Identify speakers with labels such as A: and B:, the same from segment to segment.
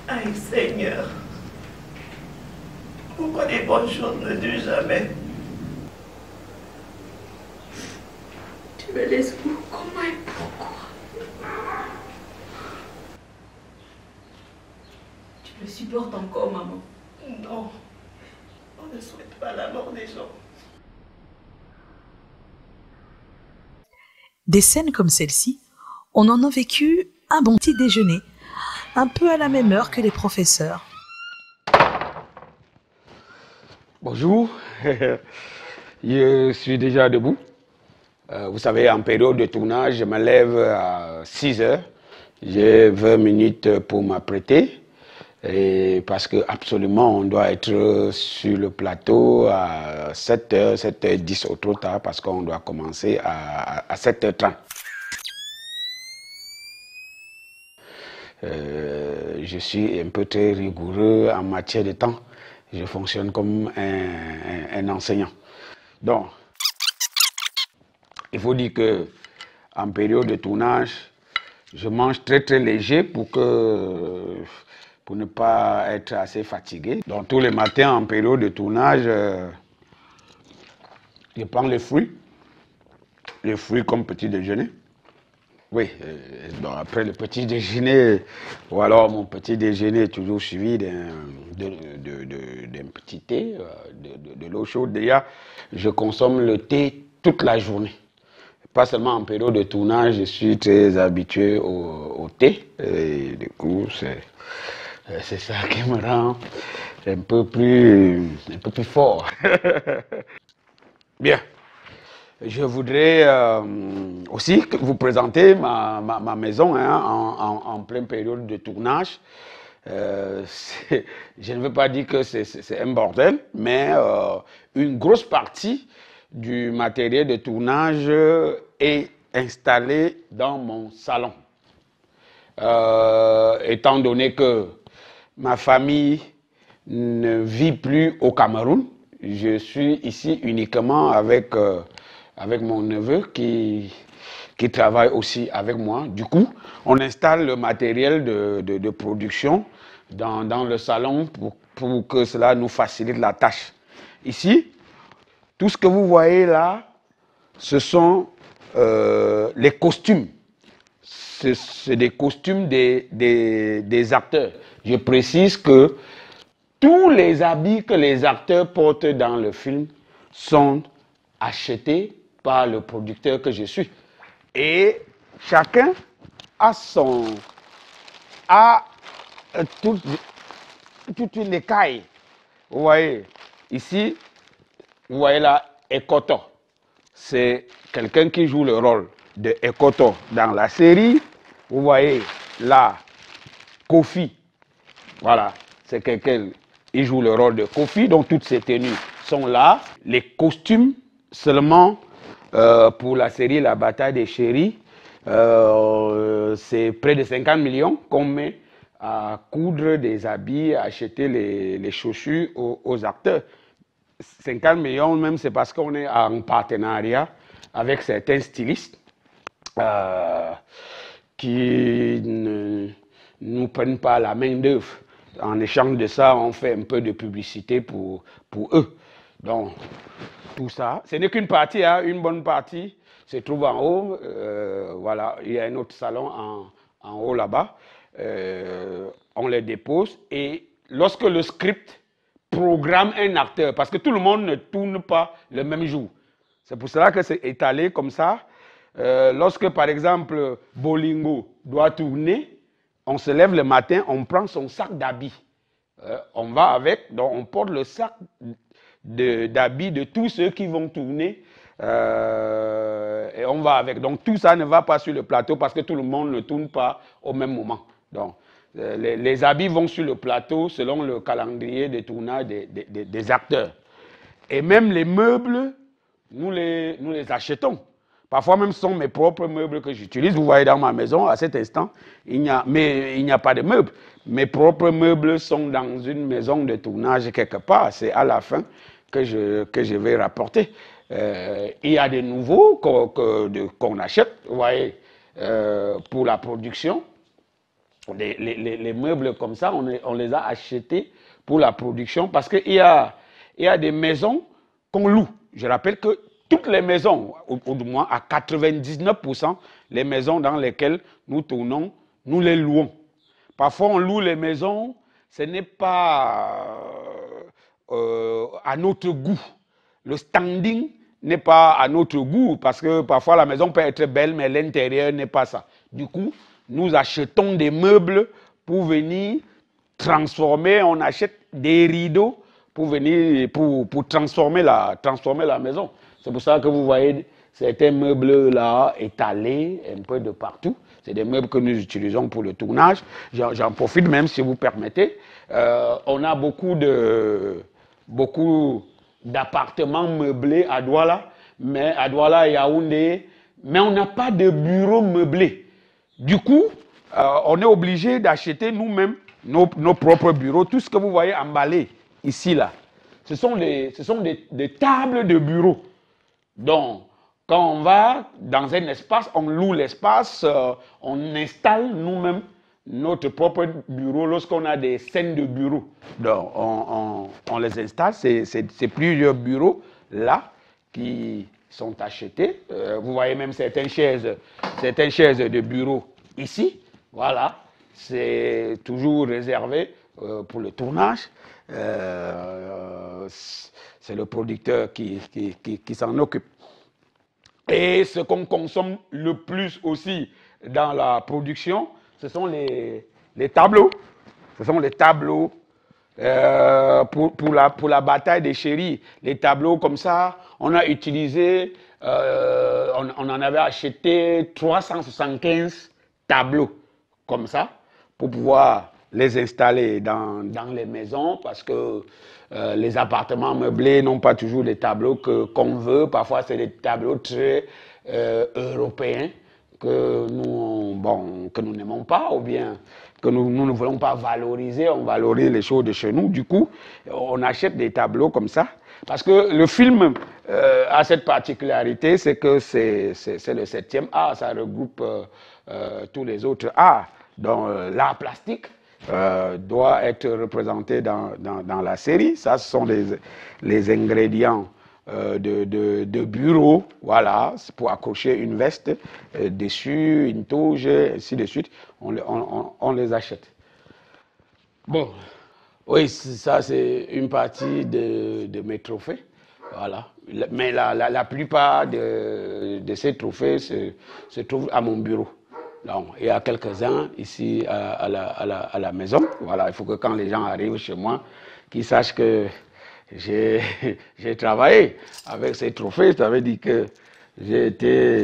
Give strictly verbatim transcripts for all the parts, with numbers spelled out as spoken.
A: Aïe Seigneur, pourquoi les bonnes choses ne durent jamais? Tu me laisses où? Comment et pourquoi? Tu le supportes encore, maman? Non, on ne souhaite pas la mort des gens.
B: Des scènes comme celle-ci, on en a vécu un bon petit déjeuner, un peu à la même heure que les professeurs.
C: Bonjour, je suis déjà debout. Euh, vous savez, en période de tournage, je me lève à six heures. J'ai vingt minutes pour m'apprêter. Et parce que absolument, on doit être sur le plateau à sept heures, sept heures dix au trop tard, parce qu'on doit commencer à, à sept heures trente. Euh, je suis un peu très rigoureux en matière de temps. Je fonctionne comme un, un, un enseignant. Donc, il faut dire que en période de tournage, je mange très très léger pour que pour ne pas être assez fatigué. Donc tous les matins en période de tournage, euh, je prends les fruits, les fruits comme petit déjeuner. Oui, euh, donc après le petit déjeuner, ou alors mon petit déjeuner est toujours suivi d'un de, de, de, d'un petit thé, de, de, de l'eau chaude. Déjà, je consomme le thé toute la journée. Pas seulement en période de tournage, je suis très habitué au, au thé. Et du coup, c'est, c'est ça qui me rend un peu plus, un peu plus fort. Bien. Je voudrais euh, aussi vous présenter ma, ma, ma maison hein, en, en, en pleine période de tournage. Euh, je ne veux pas dire que c'est un bordel, mais euh, une grosse partie du matériel de tournage est installé dans mon salon. Euh, étant donné que ma famille ne vit plus au Cameroun, je suis ici uniquement avec, euh, avec mon neveu qui, qui travaille aussi avec moi. Du coup, on installe le matériel de, de, de production dans, dans le salon pour, pour que cela nous facilite la tâche. Ici, tout ce que vous voyez là, ce sont euh, les costumes. C'est des costumes des, des, des acteurs. Je précise que tous les habits que les acteurs portent dans le film sont achetés par le producteur que je suis. Et chacun a son... a toutes, toutes les cailles. Vous voyez, ici, vous voyez là, Ekoto. C'est quelqu'un qui joue le rôle de Ekoto dans la série. Vous voyez là, Kofi. Voilà, c'est quelqu'un, il joue le rôle de Kofi, donc toutes ces tenues sont là. Les costumes, seulement euh, pour la série La Bataille des Chéris, euh, c'est près de cinquante millions qu'on met à coudre des habits, à acheter les, les chaussures aux, aux acteurs. cinquante millions même, c'est parce qu'on est en partenariat avec certains stylistes euh, qui ne nous prennent pas la main d'œuvre. En échange de ça, on fait un peu de publicité pour, pour eux. Donc, tout ça, ce n'est qu'une partie, hein, une bonne partie se trouve en haut. Euh, voilà, il y a un autre salon en, en haut là-bas. Euh, on les dépose et lorsque le script programme un acteur, parce que tout le monde ne tourne pas le même jour. C'est pour cela que c'est étalé comme ça. Euh, lorsque, par exemple, Bolingo doit tourner, on se lève le matin, on prend son sac d'habits. Euh, on va avec, donc on porte le sac d'habits de, de tous ceux qui vont tourner euh, et on va avec. Donc tout ça ne va pas sur le plateau parce que tout le monde ne tourne pas au même moment. Donc euh, les, les habits vont sur le plateau selon le calendrier de tournage des, des, des acteurs. Et même les meubles, nous les, nous les achetons. Parfois même ce sont mes propres meubles que j'utilise. Vous voyez dans ma maison, à cet instant, il n'y a, mais il n'y a pas de meubles. Mes propres meubles sont dans une maison de tournage quelque part. C'est à la fin que je, que je vais rapporter. Euh, il y a des nouveaux qu'on qu'on achète, vous voyez, euh, pour la production. les, les, les meubles comme ça, on, est, on les a achetés pour la production parce qu'il y a, il y a des maisons qu'on loue. Je rappelle que toutes les maisons, ou, ou du moins à quatre-vingt-dix-neuf pour cent, les maisons dans lesquelles nous tournons, nous les louons. Parfois, on loue les maisons, ce n'est pas euh, à notre goût. Le standing n'est pas à notre goût parce que parfois la maison peut être belle, mais l'intérieur n'est pas ça. Du coup, nous achetons des meubles pour venir transformer, on achète des rideaux pour venir, pour, pour transformer, la, transformer la maison. C'est pour ça que vous voyez certains meubles là étalés un peu de partout. C'est des meubles que nous utilisons pour le tournage. J'en profite même si vous permettez. Euh, on a beaucoup de beaucoup d'appartements meublés à Douala, mais à Douala et Yaoundé, mais on n'a pas de bureau meublé. Du coup, euh, on est obligé d'acheter nous-mêmes nos, nos propres bureaux. Tout ce que vous voyez emballé ici, là, ce sont des, ce sont des, des tables de bureau. Donc, quand on va dans un espace, on loue l'espace, euh, on installe nous-mêmes notre propre bureau lorsqu'on a des scènes de bureau. Donc, on, on, on les installe, c'est plusieurs bureaux là qui sont achetés. Euh, vous voyez même certaines chaises, certaines chaises de bureau ici. Voilà, c'est toujours réservé euh, pour le tournage. Euh, c'est le producteur qui, qui, qui, qui s'en occupe. Et ce qu'on consomme le plus aussi dans la production, ce sont les, les tableaux. Ce sont les tableaux euh, pour, pour, la, pour la bataille des chéris. Les tableaux comme ça, on a utilisé, euh, on, on en avait acheté trois cent soixante-quinze tableaux comme ça pour pouvoir les installer dans, dans les maisons parce que euh, les appartements meublés n'ont pas toujours les tableaux que, qu'on veut. Parfois, c'est des tableaux très euh, européens que nous, bon, que nous n'aimons pas ou bien que nous, nous ne voulons pas valoriser. On valorise les choses de chez nous. Du coup, on achète des tableaux comme ça. Parce que le film euh, a cette particularité, c'est que c'est le septième art. Ça regroupe euh, euh, tous les autres arts. Donc, euh, l'art plastique Euh, doit être représenté dans, dans, dans la série. Ça, ce sont les, les ingrédients euh, de, de, de bureau, voilà, pour accrocher une veste euh, dessus, une touche, ainsi de suite. On, on, on les achète. Bon, oui, ça, c'est une partie de, de mes trophées. Voilà. Mais la, la, la plupart de, de ces trophées se, se trouvent à mon bureau. Donc, il y a quelques-uns ici à, à, la, à, la, à la maison. Voilà, il faut que quand les gens arrivent chez moi, qu'ils sachent que j'ai travaillé avec ces trophées. Ça veut dire que j'ai été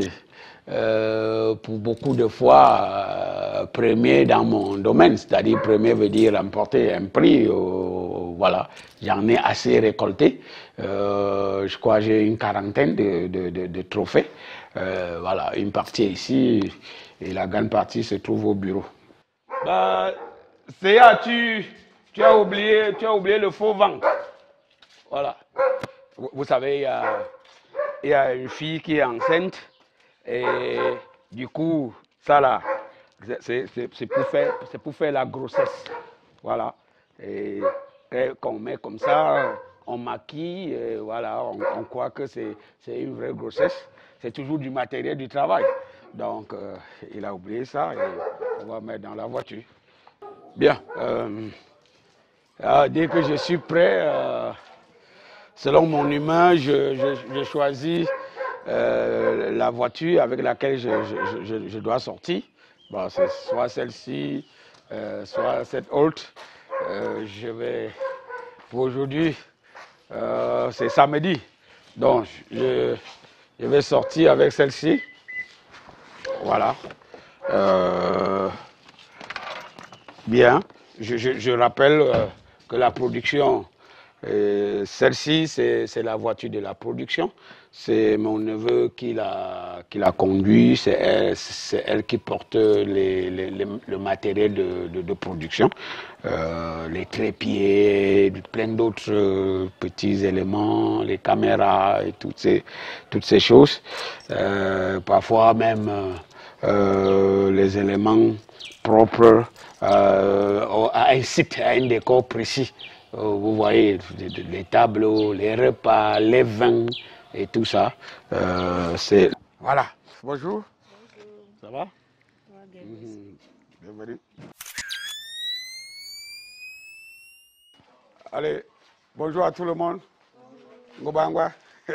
C: euh, pour beaucoup de fois euh, premier dans mon domaine. C'est-à-dire premier veut dire remporter un prix. Euh, voilà, j'en ai assez récolté. Euh, je crois que j'ai une quarantaine de, de, de, de trophées. Euh, voilà, une partie ici. Et la grande partie se trouve au bureau. Bah, Céa, tu, tu, as oublié, tu as oublié le faux ventre. Voilà. Vous, vous savez, il y, a, il y a une fille qui est enceinte. Et du coup, ça là, c'est pour, pour faire la grossesse. Voilà. Et, et qu'on met comme ça, on maquille, et voilà, on, on croit que c'est une vraie grossesse. C'est toujours du matériel du travail. Donc, euh, il a oublié ça et on va mettre dans la voiture. Bien. Euh, euh, dès que je suis prêt, euh, selon mon humeur, je, je, je choisis euh, la voiture avec laquelle je, je, je, je dois sortir. Bon, c'est soit celle-ci, euh, soit cette autre. Euh, je vais, pour aujourd'hui, euh, c'est samedi. Donc, je, je vais sortir avec celle-ci. Voilà. Euh, bien. Je, je, je rappelle euh, que la production, euh, celle-ci, c'est la voiture de la production. C'est mon neveu qui l'a qui l'a conduit. C'est elle, elle qui porte les, les, les, le matériel de, de, de production. Euh, les trépieds, plein d'autres euh, petits éléments, les caméras et toutes ces, toutes ces choses. Euh, parfois même... Euh, euh, les éléments propres euh, à un site, à un décor précis. Euh, vous voyez les tableaux, les repas, les vins et tout ça. Euh, c'est voilà. Bonjour. Bonjour. Ça va? Ouais, mmh. Bienvenue. Allez, bonjour à tout le monde. Ngobangwa.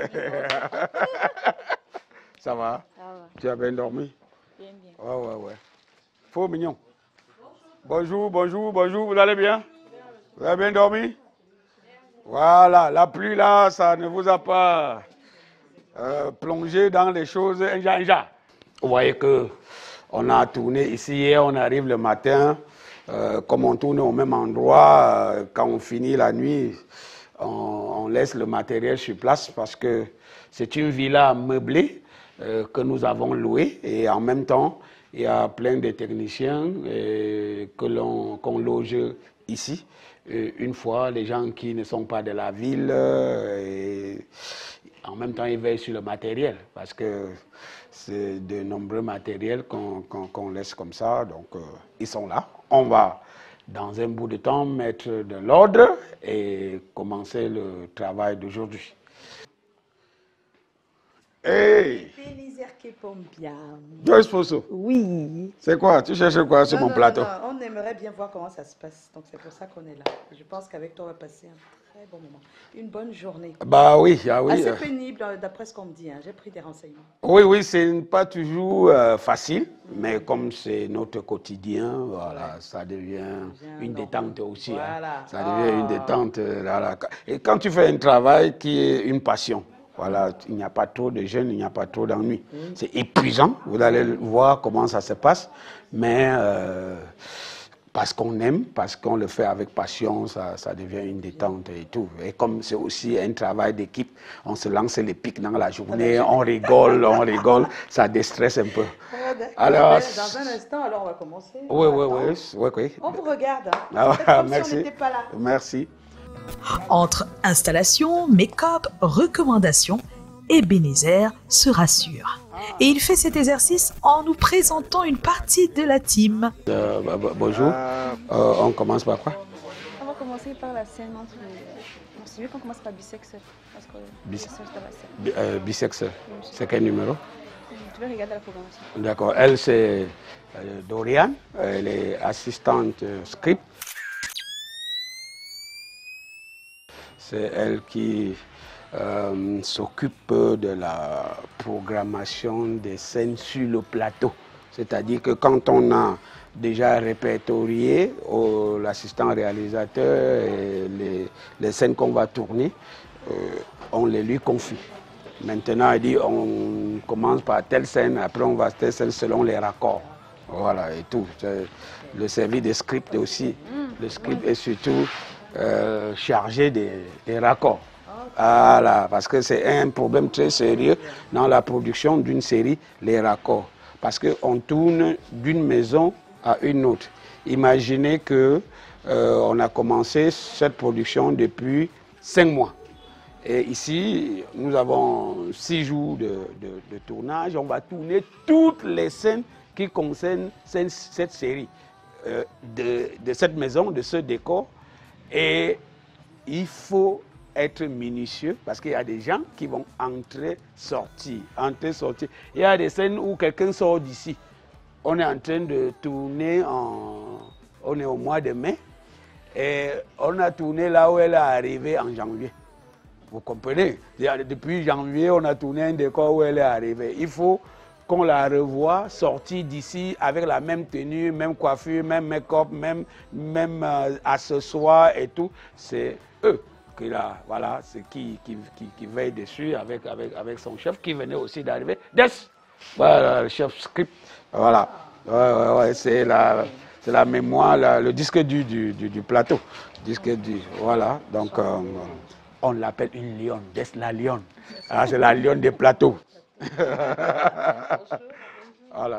C: Ça va? Ça va. Tu as bien dormi? Bien, bien. Ouais, ouais, ouais. Faux mignon. Bonjour, bonjour, bonjour, vous allez bien? Vous avez bien dormi? Voilà, la pluie là, ça ne vous a pas euh, plongé dans les choses inja, inja. Vous voyez que on a tourné ici hier, on arrive le matin, euh, comme on tourne au même endroit, euh, quand on finit la nuit, on, on laisse le matériel sur place parce que c'est une villa meublée euh, que nous avons louée et en même temps, il y a plein de techniciens euh, que l'on qu'on loge ici. Euh, une fois, les gens qui ne sont pas de la ville, euh, et en même temps, ils veillent sur le matériel parce que c'est de nombreux matériels qu'on qu'on, qu'on laisse comme ça. Donc, euh, ils sont là. On va, dans un bout de temps, mettre de l'ordre et commencer le travail d'aujourd'hui. Hey! Deux esposos.
D: Oui.
C: C'est quoi? Tu cherches quoi sur
D: non,
C: mon
D: non,
C: plateau?
D: Non, non, on aimerait bien voir comment ça se passe. Donc c'est pour ça qu'on est là. Je pense qu'avec toi, on va passer un très bon moment. Une bonne journée.
C: Bah oui, ah oui.
D: Assez
C: euh...
D: pénible d'après ce qu'on me dit. Hein. J'ai pris des renseignements.
C: Oui, oui, c'est pas toujours euh, facile, mmh. mais comme c'est notre quotidien, voilà, ouais. ça devient bien une détente aussi.
D: Voilà.
C: Hein. Ça devient oh. une détente. Voilà. Et quand tu fais un travail qui est une passion, voilà, il n'y a pas trop de jeunes, il n'y a pas trop d'ennuis. Mmh. C'est épuisant, vous allez voir comment ça se passe, mais euh, parce qu'on aime, parce qu'on le fait avec passion, ça, ça devient une détente et tout. Et comme c'est aussi un travail d'équipe, on se lance les pics dans la journée, on rigole, on rigole, ça déstresse un peu.
D: Alors, dans un instant, alors on va commencer.
C: Oui, oui, oui, oui, oui.
D: On vous regarde. Hein.
C: Ah,
D: comme
C: merci.
D: Si on n'était pas là.
C: Merci.
B: Entre installation, make-up, recommandations, Ebenezer se rassure. Et il fait cet exercice en nous présentant une partie de la team.
C: Euh, bah, bah, bonjour. Euh, on commence par quoi?
E: On va commencer par la scène entre les... C'est mieux qu'on commence par bisexuel. Parce que
C: Bis...
E: Bi
C: euh, bisexuel. Oui, c'est quel numéro?
E: Tu vais regarder la programmation.
C: D'accord. Elle, c'est euh, Dorian. Elle est assistante euh, script. C'est elle qui euh, s'occupe de la programmation des scènes sur le plateau. C'est-à-dire que quand on a déjà répertorié l'assistant réalisateur et les, les scènes qu'on va tourner, euh, on les lui confie. Maintenant, elle dit on commence par telle scène, après on va telle scène selon les raccords. Voilà, et tout. Le service des scripts aussi. Le script est surtout Euh, chargé des, des raccords. Voilà, parce que c'est un problème très sérieux dans la production d'une série, les raccords. Parce qu'on tourne d'une maison à une autre. Imaginez que euh, on a commencé cette production depuis cinq mois. Et ici, nous avons six jours de, de, de tournage. On va tourner toutes les scènes qui concernent cette, cette série, euh, de, de cette maison, de ce décor. Et il faut être minutieux parce qu'il y a des gens qui vont entrer, sortir, entrer, sortir. Il y a des scènes où quelqu'un sort d'ici. On est en train de tourner, en... on est au mois de mai et on a tourné là où elle est arrivée en janvier. Vous comprenez? Depuis janvier, on a tourné un décor où elle est arrivée. Il faut qu'on la revoie sortir d'ici avec la même tenue, même coiffure, même make-up, même, même euh, accessoires et tout. C'est eux qui, là, voilà, qui, qui, qui, qui veillent dessus avec, avec, avec son chef qui venait aussi d'arriver. Des, voilà, le chef script. Voilà, ouais, ouais, ouais, c'est la, la mémoire, la, le disque du, du, du, du plateau. Disque du, voilà, donc euh, on l'appelle une lionne, Des la lionne. Ah, c'est la lionne des plateaux. Voilà.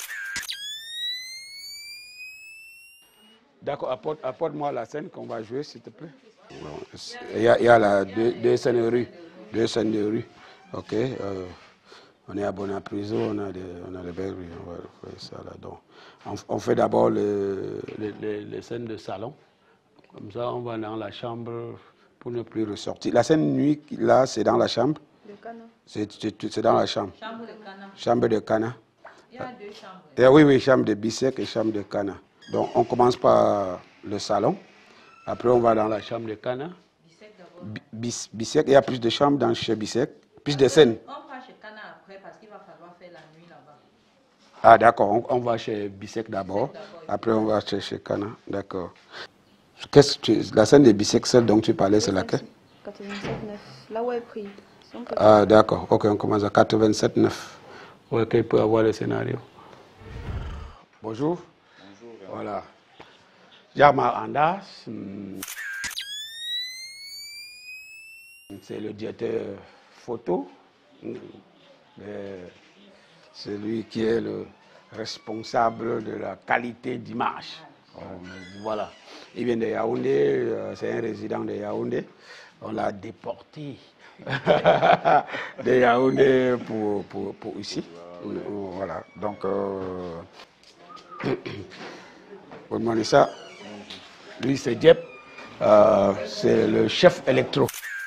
C: D'accord, apporte, apporte-moi la scène qu'on va jouer, s'il te plaît. Il y a, il y a la deux, deux scènes de rue. Deux scènes de rue. Ok. Euh, On est à Bonapriso, on a des, on a des belles rues, on va faire ça là. Donc, on, on fait d'abord le, les, les, les scènes de salon. Comme ça, on va dans la chambre pour ne plus ressortir. La scène nuit, là, c'est dans la chambre.
E: Le Cana.
C: C'est dans la chambre.
A: Chambre de Cana.
C: Chambre de Cana.
A: Il y a deux chambres.
C: Et oui, oui, chambre de Bissek et chambre de Cana. Donc, on commence par le salon. Après, on va dans la chambre de Cana.
A: Bissek d'abord.
C: Bis, Bissek, il y a plus de chambres dans chez Bissek. Plus de scènes.
A: On va chez Cana après parce qu'il va falloir faire la nuit là-bas.
C: Ah, d'accord. On, on va chez Bissek d'abord. Après, on va chez, chez Cana. D'accord. Qu'est-ce que tu, la scène de Bissek, celle dont tu parlais, c'est laquelle?
E: quatre-vingt-sept neuf. Là où elle prie.
C: Ah, d'accord. Ok, on commence à quatre-vingt-sept neuf. Ok, il peut avoir le scénario. Bonjour. Bonjour. Voilà. Jama Andas. C'est le directeur photo. C'est lui qui est le responsable de la qualité d'image. Voilà. Il vient de Yaoundé, c'est un résident de Yaoundé. On l'a déporté de Yaoundé pour, pour, pour ici. Voilà. Donc, euh, vous demandez ça. Lui, c'est Diep. Euh, c'est le chef électro.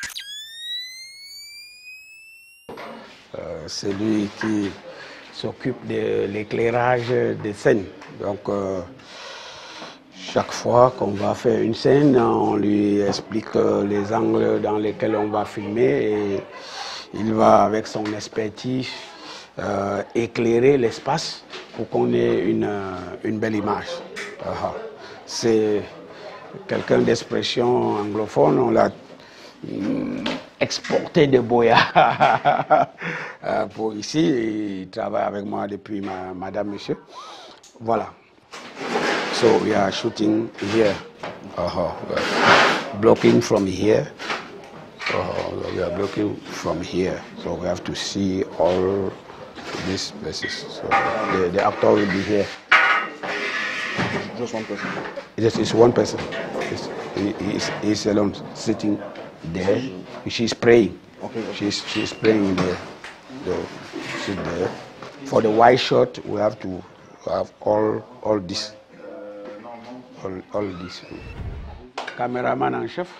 C: Euh, c'est lui qui s'occupe de l'éclairage des scènes. Donc, euh, chaque fois qu'on va faire une scène, on lui explique les angles dans lesquels on va filmer et il va, avec son expertise, euh, éclairer l'espace pour qu'on ait une, une belle image. Uh-huh. C'est quelqu'un d'expression anglophone, on l'a mm, exporté de Boya pour ici. Il travaille avec moi depuis ma, Madame, Monsieur. Voilà. So we are shooting here, uh-huh. Blocking from here. Uh, we are blocking from here, so we have to see all these places. So the, the actor will be here.
F: Just one person.
C: Yes, it's one person. It's, he, he's, he's alone, sitting there. She's praying. Okay. okay. She's she's praying there. The, sit there. For the wide shot, we have to have all all this. All, all this. Caméraman en chef.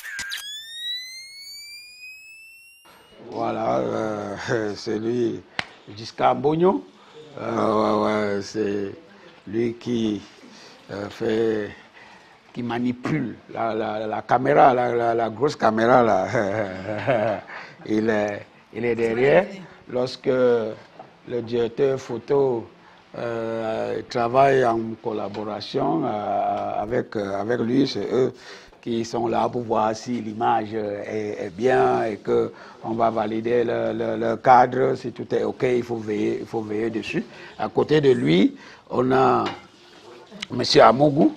C: Voilà, euh, c'est lui, Giscard Mbogno. Euh, ouais, ouais, c'est lui qui euh, fait, qui manipule la, la, la caméra, la, la, la grosse caméra là. il, est, il est derrière. Lorsque le directeur photo Euh, travaillent en collaboration euh, avec, euh, avec lui, c'est eux qui sont là pour voir si l'image est, est bien et qu'on va valider le, le, le cadre, si tout est OK, il faut veiller, il faut veiller dessus. À côté de lui, on a M. Amougou.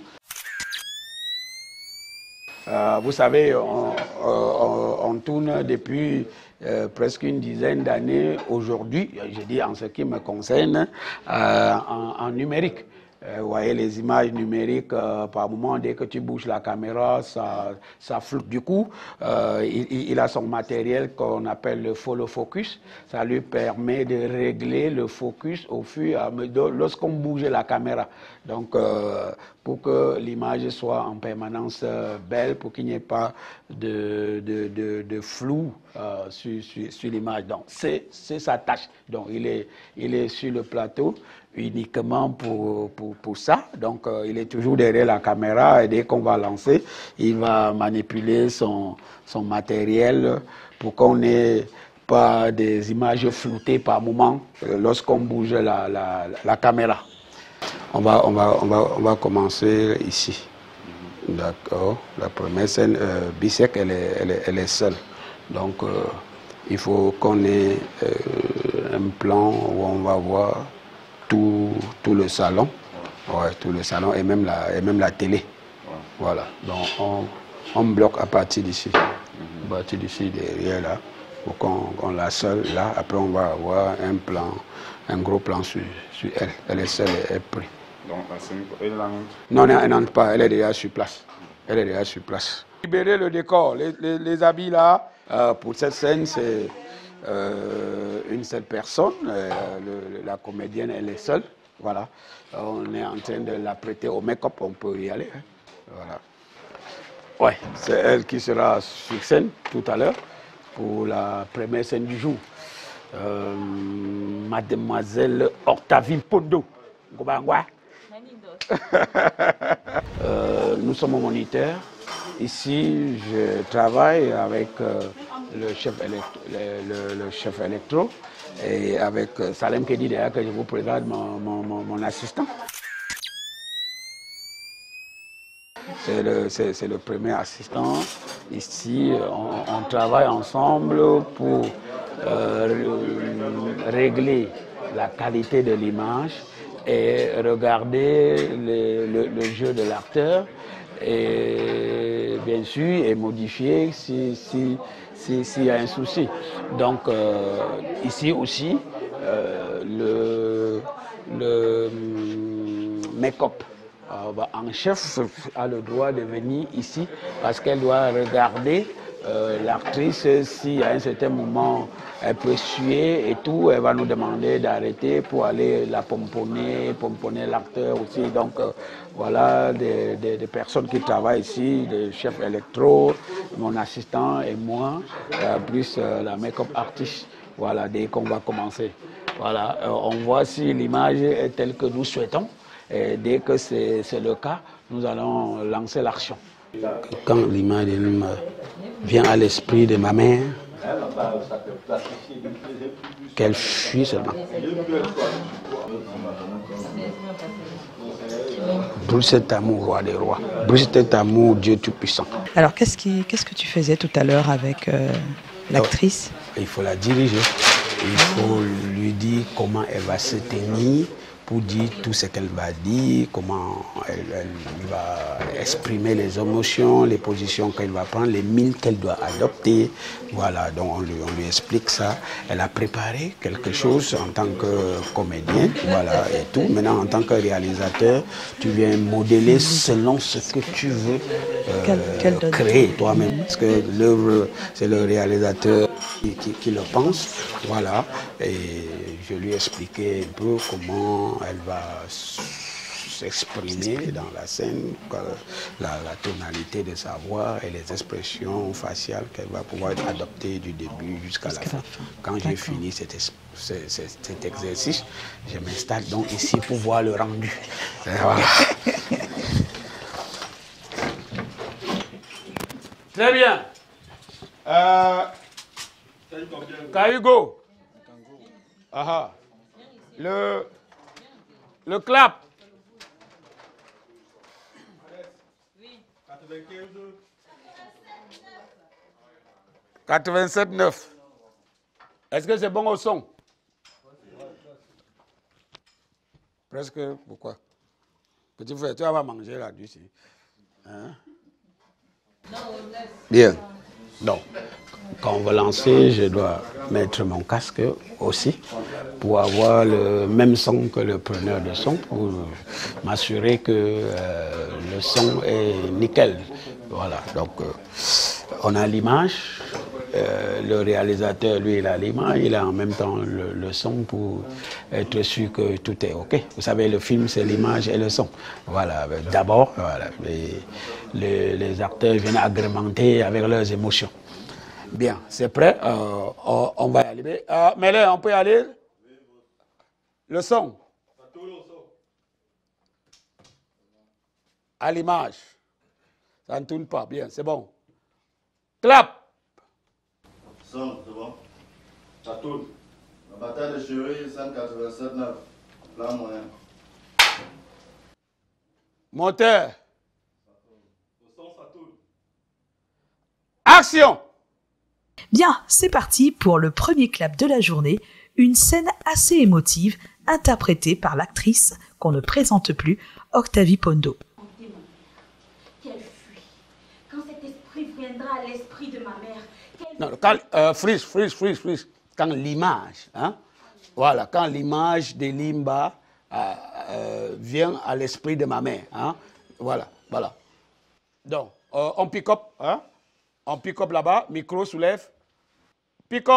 C: Euh, vous savez, on, on, on tourne depuis euh, presque une dizaine d'années aujourd'hui, je dis en ce qui me concerne, euh, en, en numérique. Euh, vous voyez les images numériques, euh, par moment, dès que tu bouges la caméra, ça, ça floute. Du coup, euh, il, il a son matériel qu'on appelle le follow focus. Ça lui permet de régler le focus au fur et à mesure lorsqu'on bouge la caméra. Donc, euh, pour que l'image soit en permanence euh, belle, pour qu'il n'y ait pas de, de, de, de flou euh, sur, sur, sur l'image. Donc, c'est sa tâche. Donc, il est, il est sur le plateau uniquement pour, pour, pour ça. Donc, euh, il est toujours derrière la caméra et dès qu'on va lancer, il va manipuler son, son matériel pour qu'on n'ait pas des images floutées par moment euh, lorsqu'on bouge la, la, la caméra. On va, on, va, on, va, on va commencer ici. D'accord. La première scène, euh, Bissek, elle est, elle, est, elle est seule. Donc, euh, il faut qu'on ait euh, un plan où on va voir tout, tout le salon. Ouais, tout le salon et même la, et même la télé. Ouais. Voilà. Donc, on, on bloque à partir d'ici. Mm-hmm. À partir d'ici, derrière là, pour qu'on qu la seule là. Après, on va avoir un plan, un gros plan sur, sur elle. Elle est seule, elle est prise.
F: Donc, la scène, elle n'entre?
C: Non, elle n'entre pas. Elle est déjà sur place. Elle est déjà sur place. Libérer le décor. Les, les, les habits là, euh, pour cette scène, c'est euh, une seule personne. Euh, le, la comédienne, elle est seule. Voilà. On est en train de la prêter au make-up, on peut y aller. Hein. Voilà. Ouais, c'est elle qui sera sur scène tout à l'heure pour la première scène du jour. Euh, Mademoiselle Octavie Pondo. euh, nous sommes au moniteur. Ici, je travaille avec euh, le, chef électro, le, le, le chef électro et avec euh, Salem Kedi derrière que je vous présente mon, mon, mon, mon assistant. C'est le, c'est, le premier assistant. Ici, on, on travaille ensemble pour euh, régler la qualité de l'image et regarder le, le, le jeu de l'acteur et bien sûr et modifier si, si, si, s'il y a un souci. Donc euh, ici aussi, euh, le, le make-up en chef a le droit de venir ici parce qu'elle doit regarder euh, l'actrice. Si à un certain moment elle peut suer et tout, elle va nous demander d'arrêter pour aller la pomponner, pomponner l'acteur aussi. Donc euh, voilà des, des, des personnes qui travaillent ici, des chefs électro, mon assistant et moi, euh, plus euh, la make-up artiste. Voilà, dès qu'on va commencer. Voilà, euh, on voit si l'image est telle que nous souhaitons. Et dès que c'est le cas, nous allons lancer l'action. Quand l'image vient à l'esprit de ma mère, qu'elle fuit seulement. Brûle cet amour, roi des rois. Brûle cet amour, Dieu Tout-Puissant.
D: Alors, qu'est-ce qui, qu'est-ce que tu faisais tout à l'heure avec euh, l'actrice?
C: Il faut la diriger. Il faut lui dire comment elle va se tenir, pour dire tout ce qu'elle va dire, comment elle, elle va exprimer les émotions, les positions qu'elle va prendre, les mines qu'elle doit adopter. Voilà, donc on lui, on lui explique ça. Elle a préparé quelque chose en tant que comédien, voilà, et tout. Maintenant, en tant que réalisateur, tu viens modeler selon ce que tu veux euh, quel, quel créer toi-même. Parce que l'œuvre, c'est le réalisateur qui, qui, qui le pense, voilà. Et je lui ai expliqué un peu comment elle va s'exprimer dans la scène, la, la tonalité de sa voix et les expressions faciales qu'elle va pouvoir adopter du début jusqu'à la fin. Quand j'ai fini cet, cet, cet exercice, je m'installe donc ici pour voir le rendu. Voilà. Très bien. Euh, Kaigo. Aha. Le, le clap. quatre-vingt-sept neuf. Est-ce que c'est bon au son? Presque. Pourquoi? Petit frère, tu vas manger là-dessus. Hein? Bien. Donc, quand on va lancer, je dois mettre mon casque aussi pour avoir le même son que le preneur de son, pour m'assurer que euh, le son est nickel. Voilà, donc euh, on a l'image, euh, le réalisateur, lui, il a l'image, il a en même temps le, le son pour être sûr que tout est OK. Vous savez, le film, c'est l'image et le son. Voilà, d'abord, voilà, les, les, les acteurs viennent agrémenter avec leurs émotions. Bien, c'est prêt, euh, on, on va y aller. Euh, mais là, on peut y aller. Le son. À l'image. Ça ne tourne pas, bien, c'est bon. Clap.
G: Son, c'est bon. Ça tourne. La bataille de Chérie, cent quatre-vingt-sept neuf. Plan moyen.
C: Moteur. Le son, ça tourne. Action.
B: Bien, c'est parti pour le premier clap de la journée, une scène assez émotive interprétée par l'actrice qu'on ne présente plus, Octavie Pondo.
A: Qu'elle fuit. Quand cet esprit viendra à l'esprit de ma mère.
C: Non, quand, euh, freeze, freeze, freeze, freeze. Quand l'image, hein, voilà, quand l'image de Limba euh, euh, vient à l'esprit de ma mère, hein, voilà, voilà. Donc, euh, on pick up, hein, on pick up là-bas, micro soulève, pick up,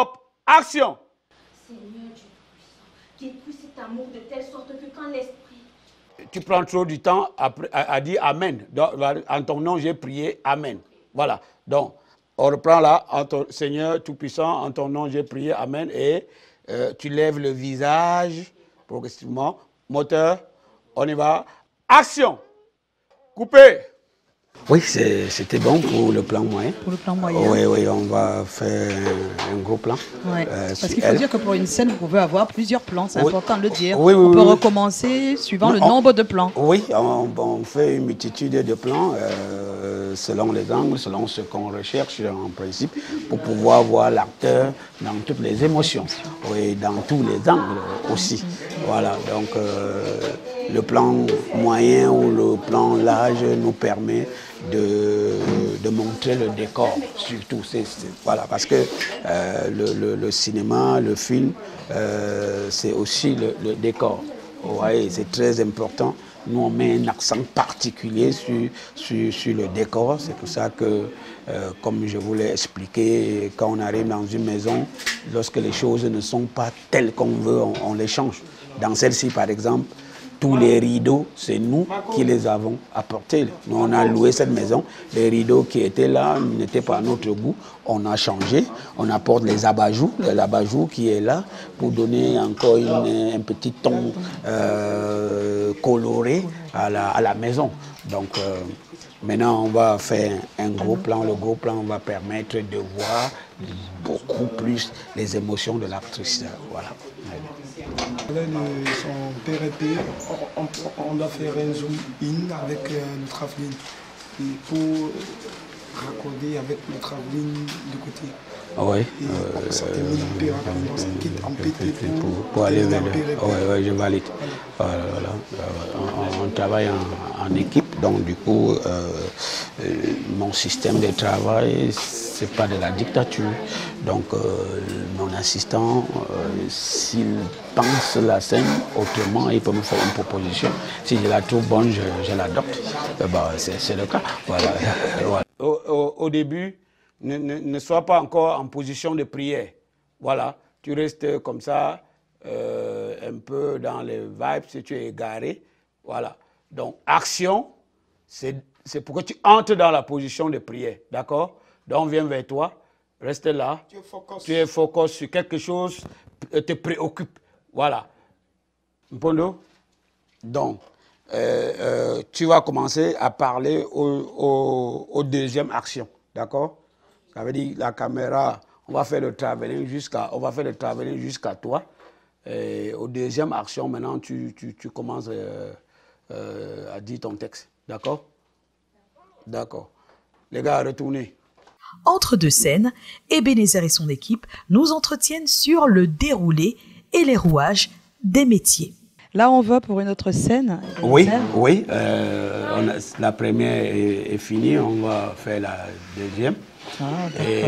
C: Action.
A: Seigneur Dieu Tout-Puissant, dépouille cet amour de telle sorte que quand l'esprit...
C: Tu prends trop du temps à, à, à dire Amen. Donc, en ton nom, j'ai prié Amen. Voilà. Donc, on reprend là, en ton, Seigneur Tout-Puissant, en ton nom, j'ai prié Amen. Et euh, tu lèves le visage progressivement. Moteur, on y va. Action. Coupé. Oui, c'était bon pour le plan moyen.
D: Pour le plan moyen.
C: Oui, oui, on va faire un, un gros plan.
D: Ouais.
C: Euh,
D: Parce qu'il faut elle. dire que pour une scène, vous pouvez avoir plusieurs plans, c'est oui. important de le dire.
C: Oui, oui,
D: on peut
C: oui,
D: recommencer suivant
C: non,
D: le
C: on,
D: nombre de plans.
C: Oui, on, on fait une multitude de plans euh, selon les angles, selon ce qu'on recherche en principe, pour pouvoir voir l'acteur dans toutes les émotions, oui, dans tous les angles aussi. Mm-hmm. Voilà, donc euh, le plan moyen ou le plan large nous permet De, de montrer le décor, surtout. C'est, c'est, voilà, parce que euh, le, le, le cinéma, le film, euh, c'est aussi le, le décor. Ouais, c'est très important. Nous, on met un accent particulier sur, sur, sur le décor. C'est pour ça que, euh, comme je vous l'ai expliqué, quand on arrive dans une maison, lorsque les choses ne sont pas telles qu'on veut, on, on les change. Dans celle-ci, par exemple, tous les rideaux, c'est nous qui les avons apportés. Nous, on a loué cette maison. Les rideaux qui étaient là n'étaient pas à notre goût. On a changé. On apporte les abat-jour, l'abat-jour qui est là pour donner encore une, un petit ton euh, coloré à la, à la maison. Donc, euh, maintenant, on va faire un gros plan. Le gros plan va permettre de voir beaucoup plus les émotions de l'actrice. Voilà.
H: Son P R P, on, on doit faire un zoom in avec euh, le travelling pour raccorder avec le travelling de côté.
C: Oui.
H: Et euh, ça termine en P R P, donc ça quitte en P T pour,
C: pour, pour aller vers le... Oui, oui, je valide.
H: Voilà.
C: Voilà, voilà. On, on travaille en, en équipe, donc du coup, euh, euh, mon système de travail, c'est pas de la dictature. Donc, euh, mon assistant, euh, s'il pense la scène autrement, il peut me faire une proposition. Si je la trouve bonne, je, je l'adopte. Euh, bah, c'est le cas. Voilà. Voilà. Au, au, au début, ne, ne, ne sois pas encore en position de prière. Voilà. Tu restes comme ça, euh, un peu dans les vibes, si tu es égaré. Voilà. Donc, action, c'est pour que tu entres dans la position de prière. D'accord? Donc, on vient vers toi. Reste là.
H: Tu es focus.
C: Tu es focus sur quelque chose, te préoccupe. Voilà. Mpondo? Donc, euh, euh, tu vas commencer à parler au, au, au deuxième action. D'accord? Ça veut dire la caméra, on va faire le travelling jusqu'à, on va faire le travelling jusqu'à toi. Et au deuxième action, maintenant, tu, tu, tu commences euh, euh, à dire ton texte. D'accord? D'accord. Les gars, retournez.
B: Entre deux scènes, Ebenezer et son équipe nous entretiennent sur le déroulé et les rouages des métiers.
D: Là, on va pour une autre scène.
C: Oui, oui. Euh, on a, la première est, est finie, on va faire la deuxième.
D: Ah,